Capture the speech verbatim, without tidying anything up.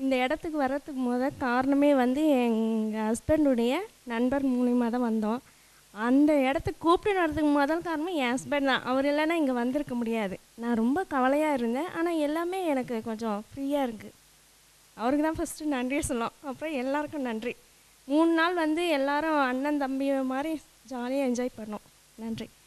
இந்த இடத்துக்கு வர்றதுக்கு முத காரணமே வந்து எங்கள் ஹஸ்பண்டுடைய நண்பர் மூலிமா தான் வந்தோம். அந்த இடத்துக்கு கூப்பிட்டு வரதுக்கு முதல் காரணம் என் ஹஸ்பண்ட் தான். அவர் இல்லைன்னா இங்கே வந்திருக்க முடியாது. நான் ரொம்ப கவலையாக இருந்தேன். ஆனால் எல்லாமே எனக்கு கொஞ்சம் ஃப்ரீயாக இருக்குது. அவருக்கு தான் ஃபஸ்ட்டு நன்றியை சொல்லலாம். அப்புறம் எல்லாருக்கும் நன்றி. மூணு நாள் வந்து எல்லாரும் அண்ணன் தம்பி மாதிரி ஜாலியாக என்ஜாய் பண்ணோம். நன்றி.